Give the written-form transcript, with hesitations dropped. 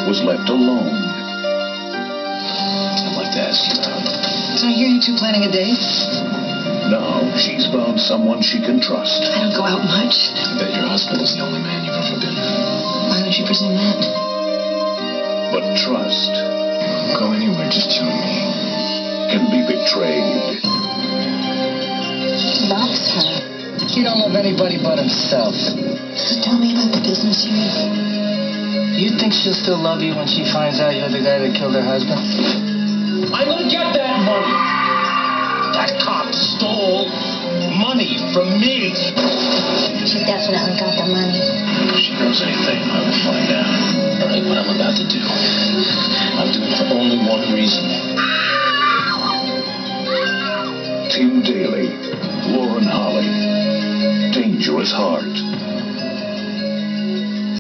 was left alone. I'd like to ask you out. So I hear you two planning a date? Now she's found someone she can trust. I don't go out much. I bet your husband is the only man you've ever been with. Why would you presume that? But trust I'll go anywhere, just you and me. can be betrayed. He loves her. He don't love anybody but himself. So tell me about the business you're in. You think she'll still love you when she finds out you're the guy that killed her husband? I'm gonna get that money. That cop stole money from me. She definitely got the money. If she knows anything, I will find out. All right, what I'm about to do, I'm doing it for only one reason. Tim Daly, Lauren Holly, Dangerous Heart.